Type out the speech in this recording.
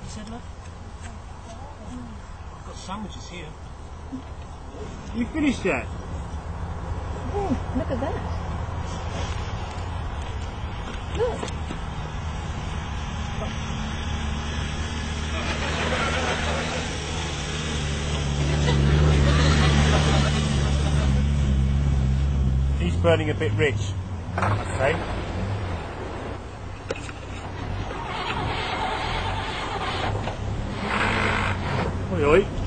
said, love? I've got sandwiches here. You finished yet? Oh, look at that. Look. He's burning a bit rich, okay? Oi, oi.